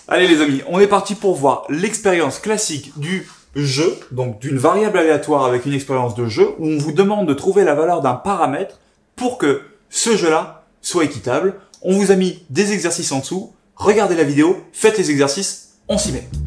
Allez les amis, on est parti pour voir l'expérience classique du jeu, donc d'une variable aléatoire avec une expérience de jeu, où on vous demande de trouver la valeur d'un paramètre pour que ce jeu-là soit équitable. On vous a mis des exercices en dessous, regardez la vidéo, faites les exercices, on s'y met.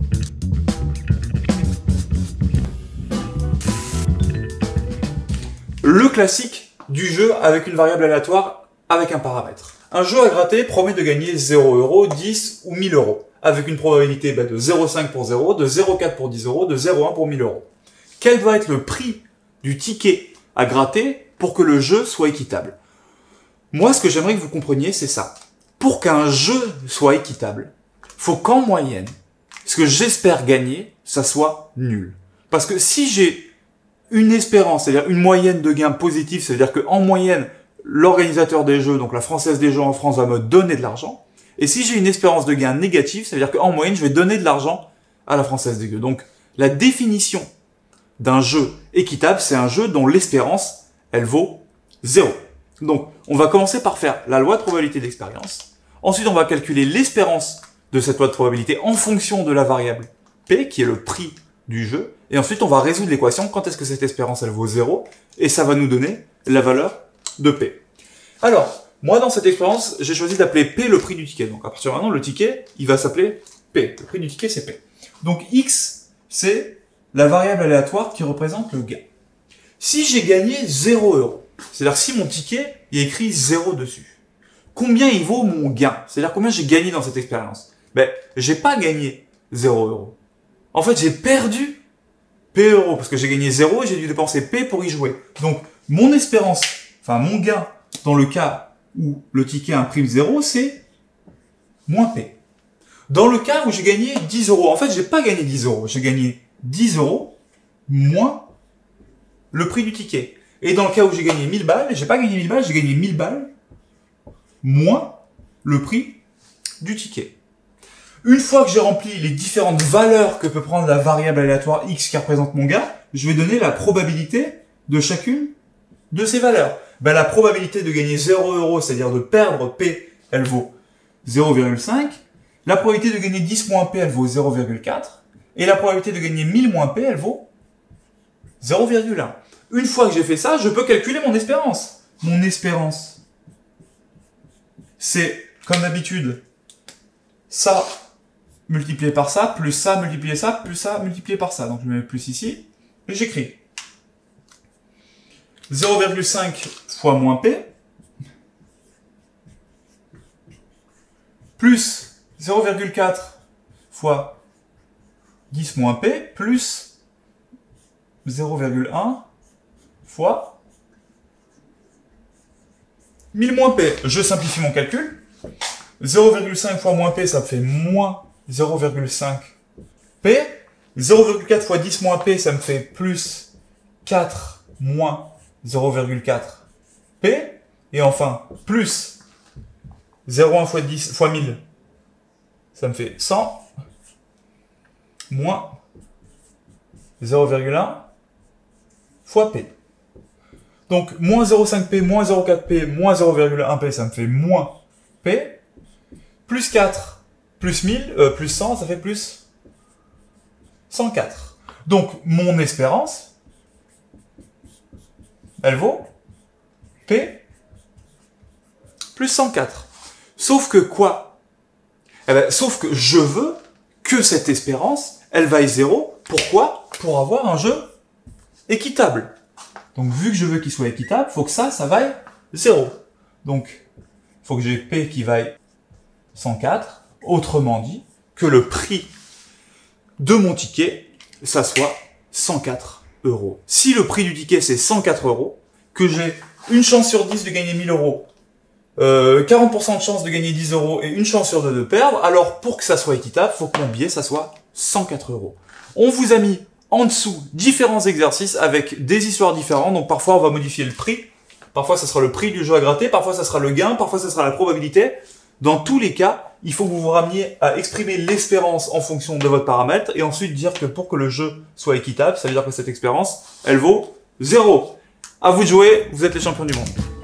Le classique du jeu avec une variable aléatoire avec un paramètre. Un jeu à gratter promet de gagner 0 €, 10 ou 1000 €, avec une probabilité de 0,5 pour 0, de 0,4 pour 10 €, de 0,1 pour 1000 €. Quel doit être le prix du ticket à gratter pour que le jeu soit équitable? Moi, ce que j'aimerais que vous compreniez, c'est ça. Pour qu'un jeu soit équitable, faut qu'en moyenne, ce que j'espère gagner, ça soit nul. Parce que si j'ai une espérance, c'est-à-dire une moyenne de gain positive, c'est-à-dire qu'en moyenne, l'organisateur des jeux, donc la Française des jeux en France, va me donner de l'argent. Et si j'ai une espérance de gain négative, c'est-à-dire qu'en moyenne, je vais donner de l'argent à la Française des jeux. Donc, la définition d'un jeu équitable, c'est un jeu dont l'espérance, elle vaut 0. Donc, on va commencer par faire la loi de probabilité d'expérience. Ensuite, on va calculer l'espérance de cette loi de probabilité en fonction de la variable P, qui est le prix du jeu. Et ensuite, on va résoudre l'équation quand est-ce que cette espérance, elle vaut 0. Et ça va nous donner la valeur de P. Alors, moi, dans cette expérience, j'ai choisi d'appeler P le prix du ticket. Donc, à partir de maintenant, le ticket, il va s'appeler P. Le prix du ticket, c'est P. Donc, X, c'est la variable aléatoire qui représente le gain. Si j'ai gagné 0 €, c'est-à-dire si mon ticket, il y a écrit 0 dessus, combien il vaut mon gain? C'est-à-dire combien j'ai gagné dans cette expérience? Ben, j'ai pas gagné 0 €. En fait, j'ai perdu P euros, parce que j'ai gagné 0 et j'ai dû dépenser P pour y jouer. Donc, mon espérance, enfin mon gain, dans le cas où le ticket imprime 0, c'est moins P. Dans le cas où j'ai gagné 10 €, en fait, j'ai pas gagné 10 €, j'ai gagné 10 € moins le prix du ticket. Et dans le cas où j'ai gagné 1000 balles, j'ai pas gagné 1000 balles, j'ai gagné 1000 balles moins le prix du ticket. Une fois que j'ai rempli les différentes valeurs que peut prendre la variable aléatoire X qui représente mon gain, je vais donner la probabilité de chacune de ces valeurs. Ben, la probabilité de gagner 0 €, c'est-à-dire de perdre P, elle vaut 0,5. La probabilité de gagner 10 moins P, elle vaut 0,4. Et la probabilité de gagner 1000 moins P, elle vaut 0,1. Une fois que j'ai fait ça, je peux calculer mon espérance. Mon espérance, c'est, comme d'habitude, ça multiplié par ça, plus ça multiplié ça, plus ça multiplié par ça. Donc je mets plus ici, et j'écris 0,5 fois moins P, plus 0,4 fois 10 moins P, plus 0,1 fois 1000 moins P. Je simplifie mon calcul. 0,5 fois moins P, ça me fait moins 0,5 P. 0,4 fois 10 moins P, ça me fait plus 4 moins 0,4 P. Et enfin, plus 0,1 fois 10 fois 1000, ça me fait 100 moins 0,1 fois P. Donc, moins 0,5 P, moins 0,4 P, moins 0,1 P, ça me fait moins P. Plus 4, plus 1000, plus 100, ça fait plus 104. Donc, mon espérance, elle vaut P plus 104. Sauf que quoi? Eh ben, sauf que je veux que cette espérance, elle vaille 0. Pourquoi? Pour avoir un jeu équitable. Donc, vu que je veux qu'il soit équitable, il faut que ça vaille 0. Donc, il faut que j'ai P qui vaille 104. Autrement dit, que le prix de mon ticket, ça soit 104 €. Si le prix du ticket, c'est 104 €, que j'ai une chance sur 10 de gagner 1000 €, 40% de chance de gagner 10 € et une chance sur 2 de perdre, alors pour que ça soit équitable, il faut que mon billet, ça soit 104 €. On vous a mis en dessous différents exercices avec des histoires différentes. Donc parfois, on va modifier le prix. Parfois, ça sera le prix du jeu à gratter. Parfois, ça sera le gain. Parfois, ça sera la probabilité. Dans tous les cas, il faut que vous vous rameniez à exprimer l'espérance en fonction de votre paramètre et ensuite dire que pour que le jeu soit équitable, ça veut dire que cette expérience, elle vaut 0. À vous de jouer, vous êtes les champions du monde.